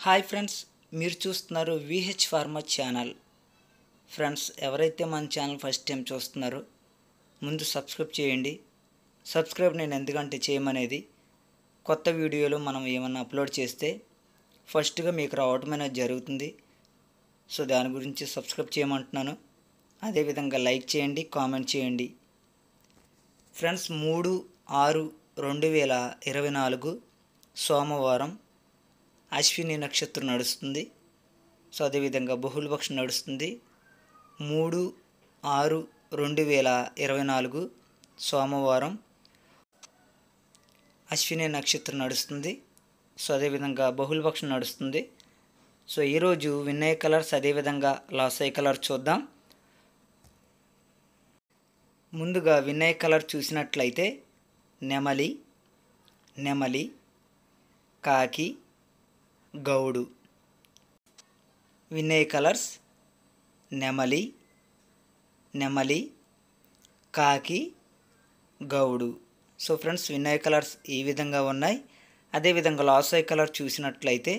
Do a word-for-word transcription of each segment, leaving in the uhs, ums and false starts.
Hi friends, మీరు చూస్తున్నారు VH pharma channel. Friends, ఎవరైతే మన ఛానల్ ఫస్ట్ టైం చూస్తున్నారో ముందు సబ్స్క్రైబ్ చేయండి. సబ్స్క్రైబ్ నేను ఎందుకంటే చేయమనేది కొత్త వీడియోలు మనం ఏమన్నా అప్లోడ్ చేస్తే ఫస్ట్గా మీకు రావటం అనేది జరుగుతుంది. సో దాని గురించి సబ్స్క్రైబ్ చేయమంటున్నాను. అదేవిధంగా లైక్ చేయండి, కామెంట్ చేయండి. ఫ్రెండ్స్, మూడు ఆరు రెండు వేల ఇరవై నాలుగు సోమవారం అశ్విని నక్షత్రం నడుస్తుంది. సో అదేవిధంగా బహుళపక్షం నడుస్తుంది. మూడు ఆరు రెండు వేల ఇరవై నాలుగు సోమవారం అశ్విని నక్షత్రం నడుస్తుంది. సో అదేవిధంగా బహుళపక్షం నడుస్తుంది. సో ఈరోజు విన్నయ్య కలర్స్ అదేవిధంగా లాస్ అయ్యే కలర్ చూద్దాం. ముందుగా విన్నయ్య కలర్ చూసినట్లయితే నెమలి, నెమలి, కాకి, గౌడు. విన్నయ్య కలర్స్ నెమలి, నెమలి, కాకి, గౌడు. సో ఫ్రెండ్స్, విన్నయ్య కలర్స్ ఈ విధంగా ఉన్నాయి. అదేవిధంగా లాస్ అయ్యే కలర్ చూసినట్లయితే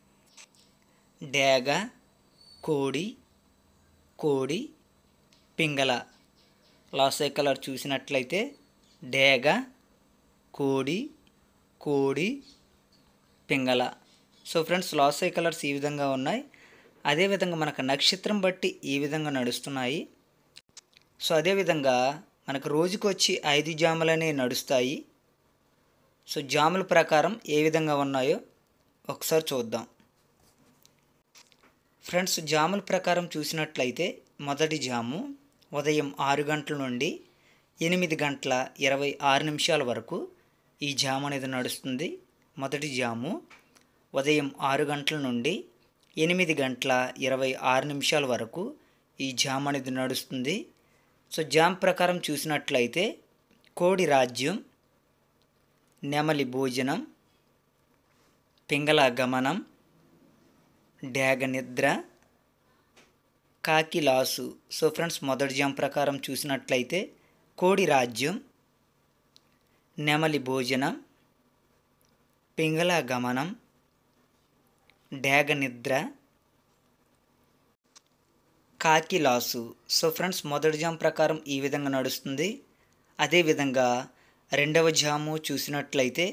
డేగ, కోడి, కోడి, పింగళ. లాస్ అయ్యే కలర్ చూసినట్లయితే డేగ, కోడి, కోడి, పింగళ. సో ఫ్రెండ్స్, లాస్ అయ్యే కలర్స్ ఈ విధంగా ఉన్నాయి. అదేవిధంగా మనకు నక్షత్రం బట్టి ఈ విధంగా నడుస్తున్నాయి. సో అదేవిధంగా మనకు రోజుకు వచ్చి ఐదు జాములనే నడుస్తాయి. సో జాముల ప్రకారం ఏ విధంగా ఉన్నాయో ఒకసారి చూద్దాం. ఫ్రెండ్స్, జాముల ప్రకారం చూసినట్లయితే మొదటి జాము ఉదయం ఆరు గంటల నుండి ఎనిమిది గంటల ఇరవై ఆరు నిమిషాల వరకు ఈ జాము అనేది నడుస్తుంది. మొదటి జాము ఉదయం ఆరు గంటల నుండి ఎనిమిది గంటల ఇరవై ఆరు నిమిషాల వరకు ఈ జాము అనేది నడుస్తుంది. సో జామ్ ప్రకారం చూసినట్లయితే కోడి రాజ్యం, నెమలి భోజనం, పింగళ గమనం, డేగ నిద్ర, కాకి లాసు. సో ఫ్రెండ్స్, మొదటి జామ్ ప్రకారం చూసినట్లయితే కోడి రాజ్యం, నెమలి భోజనం, పింగళ గమనం, డేగ నిద్ర, కాకి లాసు. సో ఫ్రెండ్స్, మొదటి జాము ప్రకారం ఈ విధంగా నడుస్తుంది. అదేవిధంగా రెండవ జాము చూసినట్లయితే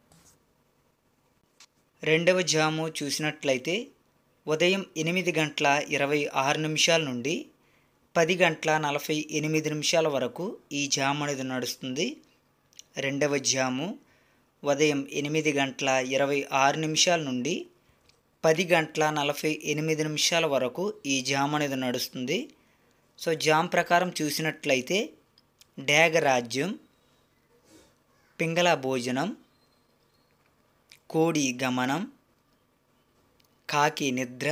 రెండవ జాము చూసినట్లయితే ఉదయం ఎనిమిది గంటల ఇరవై ఆరు నిమిషాల నుండి పది గంటల నలభై ఎనిమిది నిమిషాల వరకు ఈ జాము అనేది నడుస్తుంది. రెండవ జాము ఉదయం ఎనిమిది గంటల ఇరవై ఆరు నిమిషాల నుండి పది గంటల నలభై ఎనిమిది నిమిషాల వరకు ఈ జాము అనేది నడుస్తుంది. సో జామ్ ప్రకారం చూసినట్లయితే డేగ రాజ్యం, పింగళ భోజనం, కోడి గమనం, కాకి నిద్ర,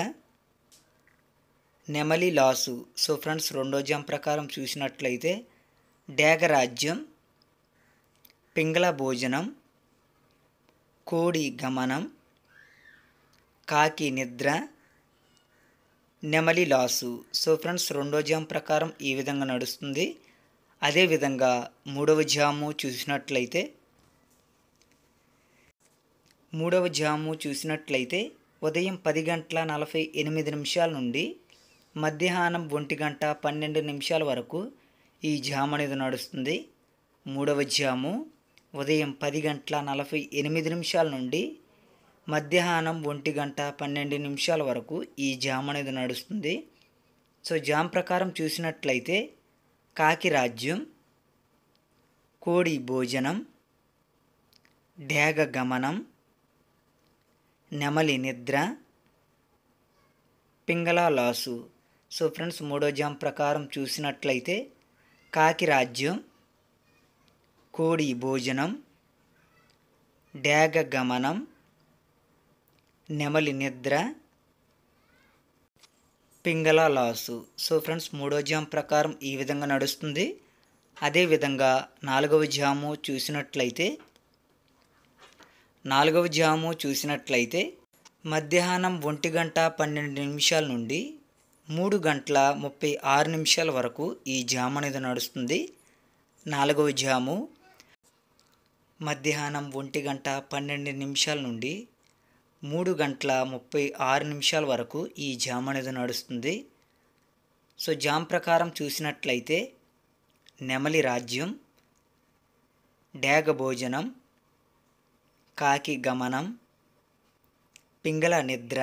నెమలి లాసు. సో ఫ్రెండ్స్, రెండో జామ్ ప్రకారం చూసినట్లయితే డేగ రాజ్యం, పింగళ భోజనం, కోడి గమనం, కాకి నిద్ర, నెమలి లాసు. సో ఫ్రెండ్స్, రెండో జాము ప్రకారం ఈ విధంగా నడుస్తుంది. అదేవిధంగా మూడవ జాము చూసినట్లయితే మూడవ జాము చూసినట్లయితే ఉదయం పది గంటల నలభై ఎనిమిది నిమిషాల నుండి మధ్యాహ్నం ఒంటి గంట పన్నెండు నిమిషాల వరకు ఈ జాము అనేది నడుస్తుంది. మూడవ జాము ఉదయం పది గంటల నలభై ఎనిమిది నిమిషాల నుండి మధ్యాహ్నం ఒంటి గంట పన్నెండు నిమిషాల వరకు ఈ జాము అనేది నడుస్తుంది. సో జామ్ ప్రకారం చూసినట్లయితే కాకి రాజ్యం, కోడి భోజనం, డేగ గమనం, నెమలి నిద్ర, పింగళ లాసు. సో ఫ్రెండ్స్, మూడో జామ్ ప్రకారం చూసినట్లయితే కాకి రాజ్యం, కోడి భోజనం, డేగ గమనం, నెమలి నిద్ర, పింగళ లాసు. సో ఫ్రెండ్స్, మూడో జాము ప్రకారం ఈ విధంగా నడుస్తుంది. అదేవిధంగా నాలుగవ జాము చూసినట్లయితే నాలుగవ జాము చూసినట్లయితే మధ్యాహ్నం ఒంటి గంట పన్నెండు నిమిషాల నుండి మూడు గంటల ముప్పై ఆరు నిమిషాల వరకు ఈ జాము అనేది నడుస్తుంది. నాలుగవ జాము మధ్యాహ్నం ఒంటి గంట పన్నెండు నిమిషాల నుండి మూడు గంటల ముప్పై ఆరు నిమిషాల వరకు ఈ జామ్ అనేది నడుస్తుంది. సో జామ్ ప్రకారం చూసినట్లయితే నెమలి రాజ్యం, డేగ భోజనం, కాకి గమనం, పింగళ నిద్ర,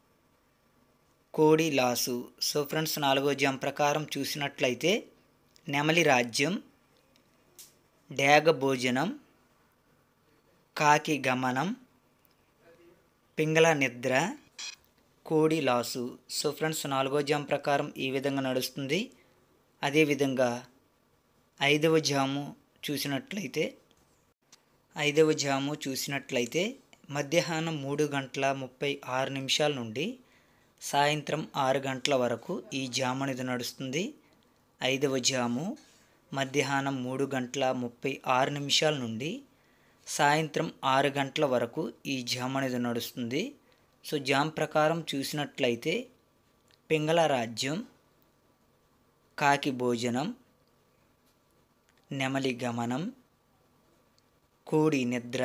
కోడి లాసు. సో ఫ్రెండ్స్, నాలుగో జామ్ ప్రకారం చూసినట్లయితే నెమలి రాజ్యం, డేగ భోజనం, కాకి గమనం, పింగళ నిద్ర, కోడి లాసు. సో ఫ్రెండ్స్, నాలుగో జామ్ ప్రకారం ఈ విధంగా నడుస్తుంది. అదేవిధంగా ఐదవ జాము చూసినట్లయితే ఐదవ జాము చూసినట్లయితే మధ్యాహ్నం మూడు గంటల ముప్పై ఆరు నిమిషాల నుండి సాయంత్రం ఆరు గంటల వరకు ఈ జాము అనేది నడుస్తుంది. ఐదవ జాము మధ్యాహ్నం మూడు గంటల ముప్పై ఆరు నిమిషాల నుండి సాయంత్రం ఆరు గంటల వరకు ఈ జామ్ అనేది నడుస్తుంది. సో జామ్ ప్రకారం చూసినట్లయితే పింగళ రాజ్యం, కాకి భోజనం, నెమలి గమనం, కోడి నిద్ర,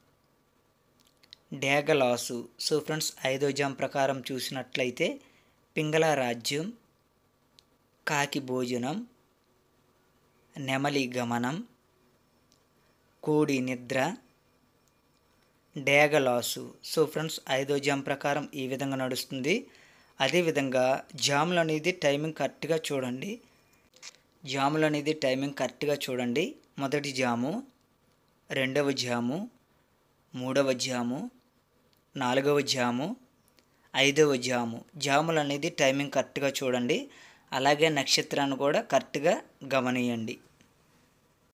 డేగ లాసు. సో ఫ్రెండ్స్, ఐదో జామ్ ప్రకారం చూసినట్లయితే పింగళ రాజ్యం, కాకి భోజనం, నెమలి గమనం, కోడి నిద్ర, డేగ లాసు. సో ఫ్రెండ్స్, ఐదో జామ్ ప్రకారం ఈ విధంగా నడుస్తుంది. అదేవిధంగా జాములు అనేది టైమింగ్ కరెక్ట్గా చూడండి. జాములు అనేది టైమింగ్ కరెక్ట్గా చూడండి. మొదటి జాము, రెండవ జాము, మూడవ జాము, నాలుగవ జాము, ఐదవ జాము. జాములు అనేది టైమింగ్ కరెక్ట్గా చూడండి. అలాగే నక్షత్రాన్ని కూడా కరెక్ట్గా గమనియండి.